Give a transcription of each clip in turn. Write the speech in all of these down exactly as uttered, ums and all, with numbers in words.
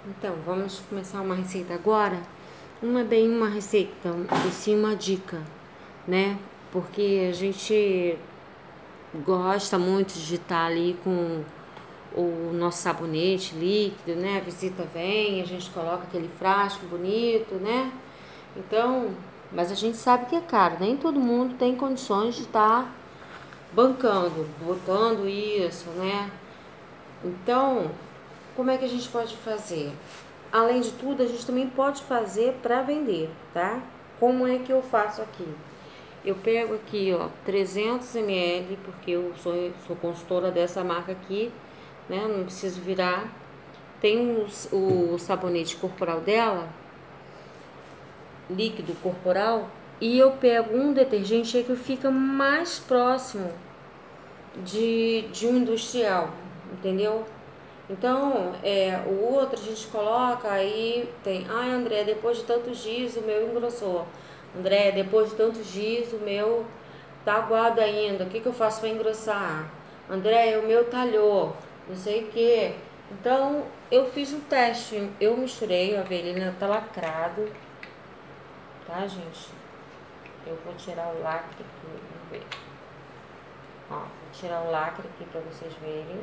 Então, vamos começar uma receita agora. Não é bem uma receita, e sim uma dica, né? Porque a gente gosta muito de estar ali com o nosso sabonete líquido, né? A visita vem, a gente coloca aquele frasco bonito, né? Então, mas a gente sabe que é caro, nem todo mundo tem condições de estar bancando, botando isso, né? Então, como é que a gente pode fazer? Além de tudo, a gente também pode fazer para vender, tá? Como é que eu faço aqui? Eu pego aqui, ó, trezentos mililitros, porque eu sou, sou consultora dessa marca aqui, né? Não preciso virar. Tem o, o sabonete corporal dela, líquido corporal, e eu pego um detergente aí que fica mais próximo de, de um industrial, entendeu? Então, é, o outro a gente coloca, aí tem, ai André, depois de tantos dias o meu engrossou. André, depois de tantos dias o meu tá aguado ainda, o que, que eu faço para engrossar? André, o meu talhou, não sei o que. Então, eu fiz um teste, eu misturei, a avelina tá lacrado, tá gente? Eu vou tirar o lacre aqui, vamos ver. Ó, vou tirar o lacre aqui para vocês verem.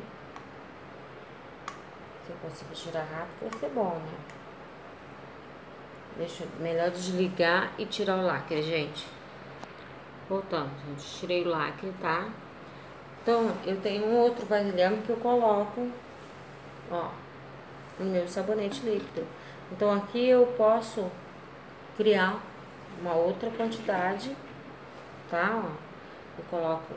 Se eu conseguir tirar rápido, vai ser bom, né? Deixa eu, melhor desligar e tirar o lacre, gente. Voltando, gente. Tirei o lacre, tá? Então, eu tenho um outro vasilhame que eu coloco, ó, no meu sabonete líquido. Então, aqui eu posso criar uma outra quantidade, tá? Ó, eu coloco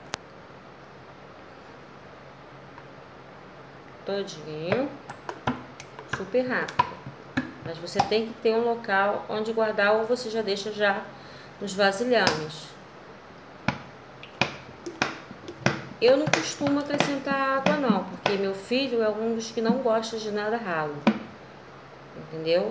todinho, super rápido. Mas você tem que ter um local onde guardar, ou você já deixa já nos vasilhames. Eu não costumo acrescentar água não, porque meu filho é um dos que não gosta de nada ralo. Entendeu?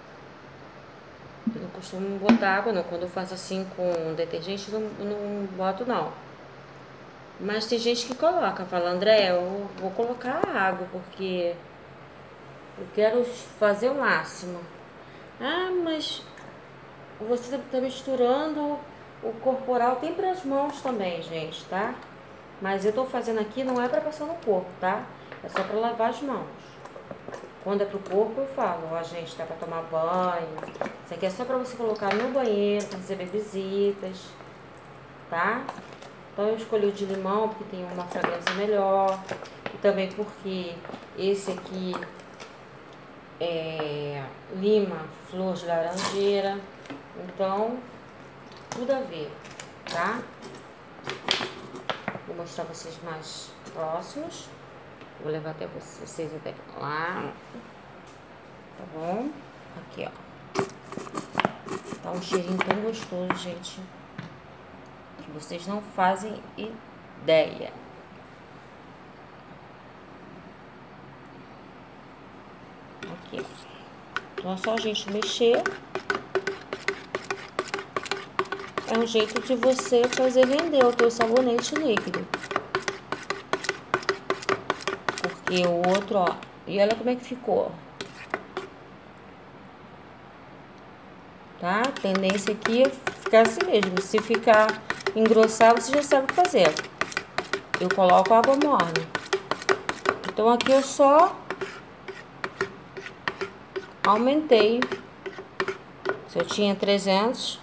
Eu não costumo botar água não. Quando eu faço assim com detergente, eu não, não boto não. Mas tem gente que coloca, fala, André, eu vou colocar água, porque eu quero fazer o máximo. Ah, mas você tá misturando o corporal, tem para as mãos também, gente, tá? Mas eu tô fazendo aqui, não é para passar no corpo, tá? É só para lavar as mãos. Quando é pro corpo, eu falo, ó, gente, tá para tomar banho. Isso aqui é só para você colocar no banheiro, para receber visitas, tá? Então eu escolhi o de limão, porque tem uma fragrância melhor. E também porque esse aqui é lima, flor de laranjeira. Então, tudo a ver, tá? Vou mostrar vocês mais próximos. Vou levar até vocês até lá. Tá bom? Aqui, ó. Tá um cheirinho tão gostoso, gente, que vocês não fazem ideia. Aqui. Então é só a gente mexer. É um jeito de você fazer render o teu sabonete líquido. Porque o outro, ó, e olha como é que ficou. Tá? A tendência aqui é ficar assim mesmo. Se ficar engrossar, você já sabe o que fazer. Eu coloco água morna. Então aqui eu só aumentei. Se eu tinha trezentos,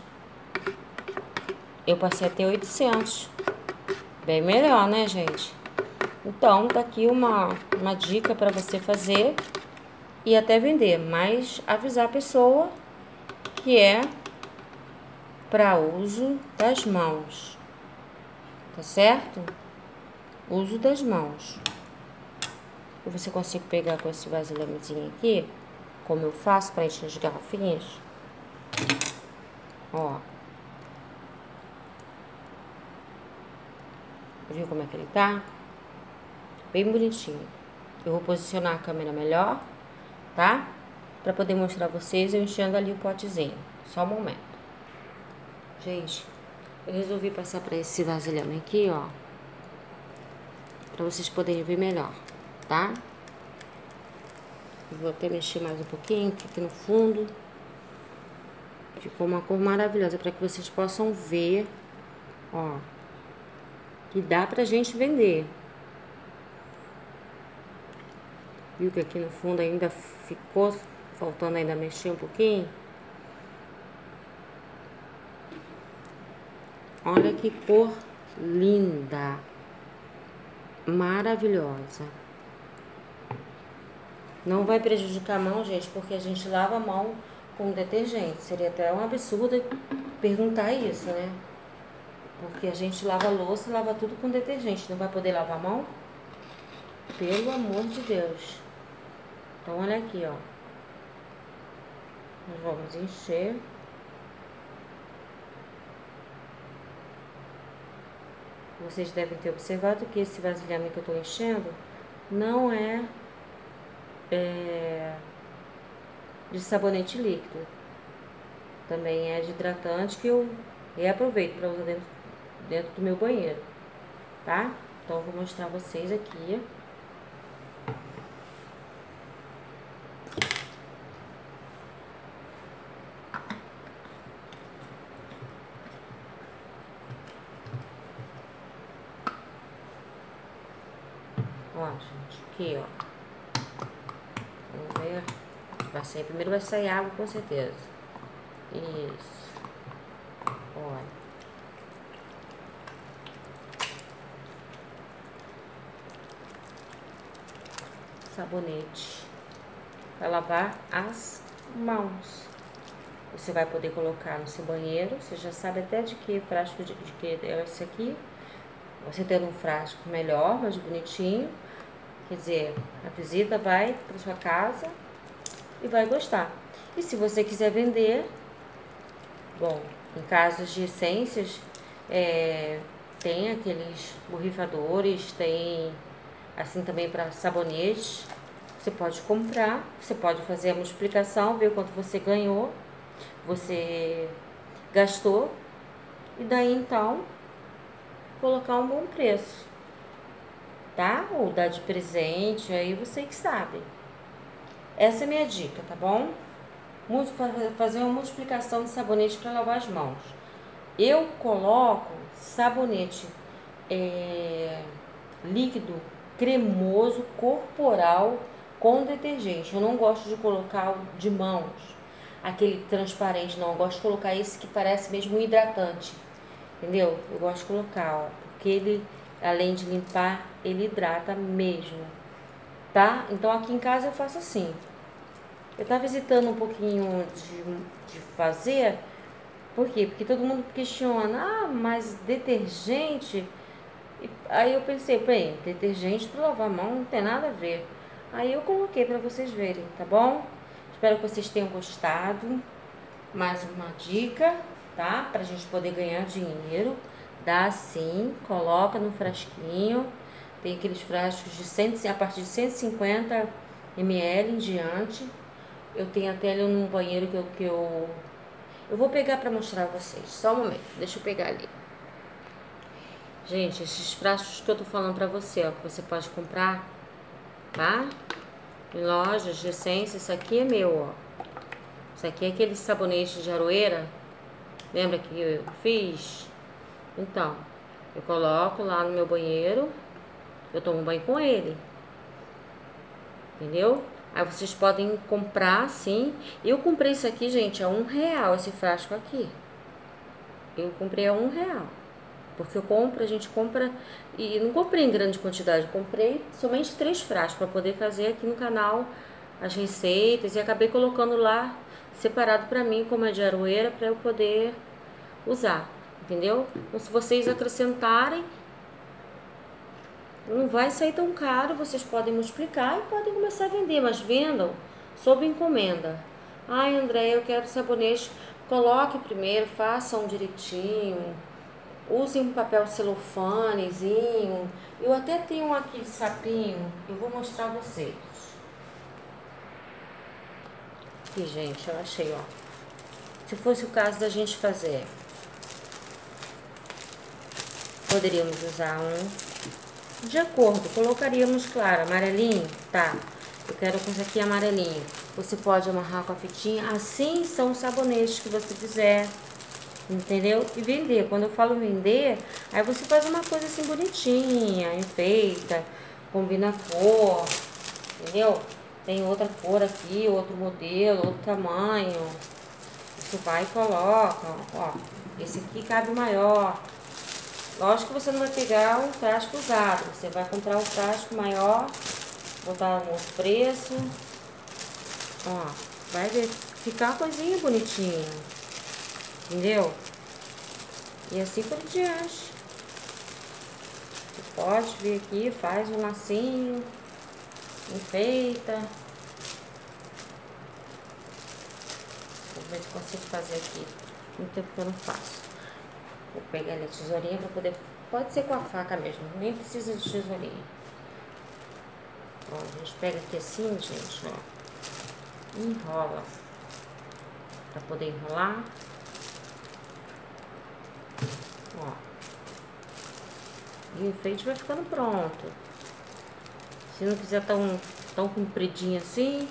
eu passei a ter oitocentos. Bem melhor, né, gente? Então, tá aqui uma, uma dica para você fazer e até vender, mas avisar a pessoa que é para uso das mãos, tá certo? Uso das mãos. E você consegue pegar com esse vasilhamezinho aqui, como eu faço para encher as garrafinhas. Ó. Viu como é que ele tá? Bem bonitinho. Eu vou posicionar a câmera melhor, tá? Pra poder mostrar pra vocês eu enchendo ali o potezinho. Só um momento. Gente, eu resolvi passar pra esse vasilhame aqui, ó. Pra vocês poderem ver melhor, tá? Vou até mexer mais um pouquinho, porque aqui no fundo ficou uma cor maravilhosa, para que vocês possam ver, ó, que dá pra gente vender. Viu que aqui no fundo ainda ficou faltando ainda mexer um pouquinho? Olha que cor linda, maravilhosa. Não vai prejudicar a mão, gente, porque a gente lava a mão com detergente. Seria até um absurdo perguntar isso, né? Porque a gente lava a louça e lava tudo com detergente. Não vai poder lavar a mão? Pelo amor de Deus. Então, olha aqui, ó. Nós vamos encher. Vocês devem ter observado que esse vasilhame que eu tô enchendo não é, é de sabonete líquido. Também é de hidratante que eu reaproveito para usar dentro, dentro do meu banheiro, tá? Então, eu vou mostrar vocês aqui. Ó, gente, aqui, ó. Vamos ver. Vai sair, primeiro vai sair água, com certeza. Isso. Olha. Sabonete. Para lavar as mãos. Você vai poder colocar no seu banheiro. Você já sabe até de que frasco de, de que é esse aqui. Você tendo um frasco melhor, mais bonitinho. Quer dizer, a visita vai para sua casa e vai gostar. E se você quiser vender, bom, em casos de essências, é, tem aqueles borrifadores, tem assim também para sabonetes. Você pode comprar, você pode fazer a multiplicação, ver quanto você ganhou, você gastou, e daí então colocar um bom preço, tá? Ou dar de presente, aí você que sabe. Essa é a minha dica, tá bom? Fazer uma multiplicação de sabonete para lavar as mãos. Eu coloco sabonete é, líquido, cremoso, corporal, com detergente. Eu não gosto de colocar o de mãos, aquele transparente, não. Eu gosto de colocar esse que parece mesmo um hidratante, entendeu? Eu gosto de colocar, ó, porque ele, além de limpar, ele hidrata mesmo, tá? Então aqui em casa eu faço assim. Eu tava visitando um pouquinho de, de fazer, por quê? Porque todo mundo questiona, ah, mas detergente... Aí eu pensei, bem, detergente para lavar a mão não tem nada a ver. Aí eu coloquei para vocês verem, tá bom? Espero que vocês tenham gostado. Mais uma dica, tá? Pra gente poder ganhar dinheiro. Dá assim, coloca no frasquinho. Tem aqueles frascos de cem, a partir de cento e cinquenta mililitros em diante. Eu tenho até ali num banheiro que eu, que eu... Eu vou pegar pra mostrar a vocês. Só um momento, deixa eu pegar ali. Gente, esses frascos que eu tô falando pra você, ó, que você pode comprar, tá? Em lojas de essência, isso aqui é meu, ó. Isso aqui é aquele sabonete de aroeira. Lembra que eu fiz? Então, eu coloco lá no meu banheiro. Eu tomo banho com ele. Entendeu? Aí vocês podem comprar, sim. Eu comprei isso aqui, gente, a um real, esse frasco aqui. Eu comprei a um real. Porque eu compro, a gente compra... E não comprei em grande quantidade. Eu comprei somente três frascos para poder fazer aqui no canal as receitas. E acabei colocando lá separado para mim, como é de aroeira, para eu poder usar. Entendeu? Então, se vocês acrescentarem, não vai sair tão caro. Vocês podem multiplicar e podem começar a vender. Mas vendam sob encomenda. Ai, André, eu quero sabonete. Coloque primeiro, façam direitinho. Use um papel celofanezinho. Eu até tenho um aqui de sapinho. Eu vou mostrar a vocês. Aqui, gente, eu achei, ó. Se fosse o caso da gente fazer, poderíamos usar um de acordo. Colocaríamos, claro, amarelinho, tá? eu quero com esse aqui amarelinho. Você pode amarrar com a fitinha. Assim são os sabonetes que você quiser. Entendeu? E vender. Quando eu falo vender, aí você faz uma coisa assim bonitinha, enfeita, combina a cor, entendeu? Tem outra cor aqui, outro modelo, outro tamanho. Você vai e coloca, ó. Esse aqui cabe maior. Lógico que você não vai pegar um frasco usado. Você vai comprar um frasco maior, botar no outro preço. Ó, vai ver, ficar uma coisinha bonitinha. Entendeu? E assim por diante. Você pode vir aqui, faz um lacinho, enfeita. Vou ver se consigo fazer aqui. Muito tempo que eu não faço. Vou pegar ali a tesourinha pra poder... Pode ser com a faca mesmo, nem precisa de tesourinha. Ó, a gente pega aqui assim, gente, ó. Enrola. Pra poder enrolar. Ó. E o enfeite vai ficando pronto. Se não quiser tão, tão compridinho assim.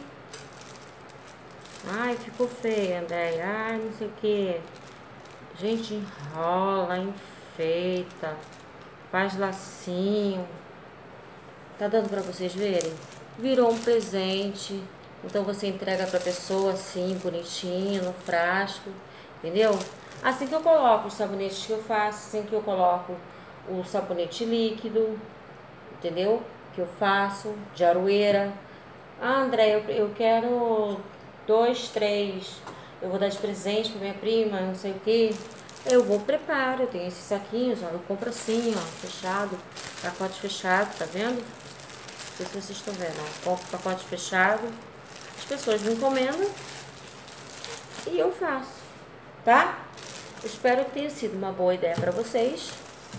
Ai, ficou feio, Andréia. Ai, não sei o que. Gente, enrola, enfeita. Faz lacinho. Tá dando pra vocês verem? Virou um presente. Então você entrega pra pessoa assim, bonitinho, no frasco. Entendeu? Assim que eu coloco os sabonetes que eu faço, assim que eu coloco o sabonete líquido, entendeu? Que eu faço, de aroeira. Ah, André, eu, eu quero dois, três, eu vou dar de presente pra minha prima, não sei o que. Eu vou preparo, eu tenho esses saquinhos, ó, eu compro assim, ó, fechado, pacote fechado, tá vendo? Não sei se vocês estão vendo, ó, compro pacote fechado, as pessoas me encomendam e eu faço, tá? Espero que tenha sido uma boa ideia para vocês.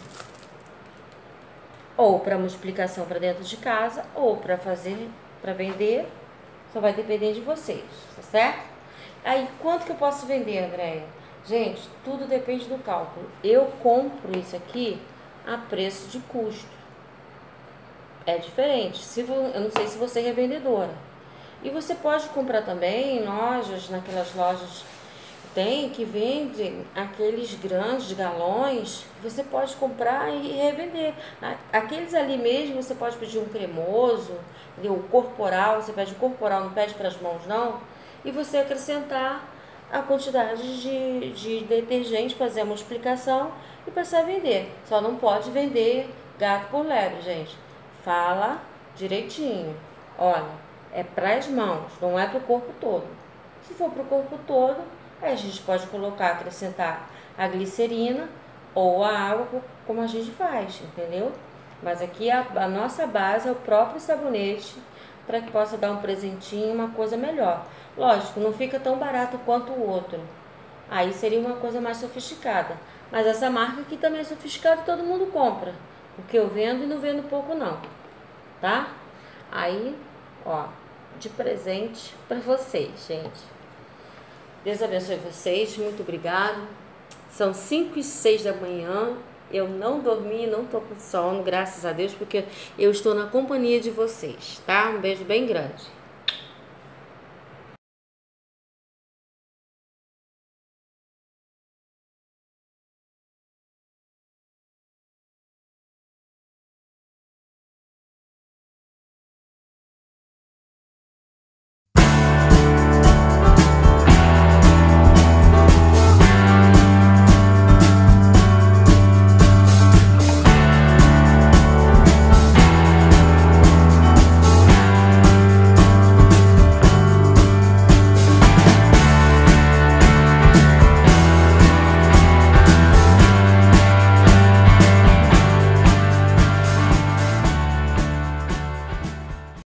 Ou para uma explicação para dentro de casa, ou para fazer, para vender. Só vai depender de vocês, tá certo? Aí, quanto que eu posso vender, Andréia? Gente, tudo depende do cálculo. Eu compro isso aqui a preço de custo. É diferente. Se eu não sei se você é revendedora. E você pode comprar também em lojas, naquelas lojas tem que vendem aqueles grandes galões, você pode comprar e revender. Aqueles ali mesmo você pode pedir um cremoso, o corporal, você pede o corporal, não pede para as mãos não, e você acrescentar a quantidade de, de detergente, fazer a multiplicação e passar a vender. Só não pode vender gato por lebre, gente. Fala direitinho. Olha, é para as mãos, não é para o corpo todo. Se for para o corpo todo, aí a gente pode colocar, acrescentar a glicerina ou a água, como a gente faz, entendeu? Mas aqui a, a nossa base é o próprio sabonete, para que possa dar um presentinho, uma coisa melhor. Lógico, não fica tão barato quanto o outro. Aí seria uma coisa mais sofisticada. Mas essa marca aqui também é sofisticada, todo mundo compra. Porque eu vendo e não vendo pouco não, tá? Aí, ó, de presente para vocês, gente. Deus abençoe vocês, muito obrigado. São cinco e seis da manhã, eu não dormi, não tô com sono, graças a Deus, porque eu estou na companhia de vocês, tá? Um beijo bem grande.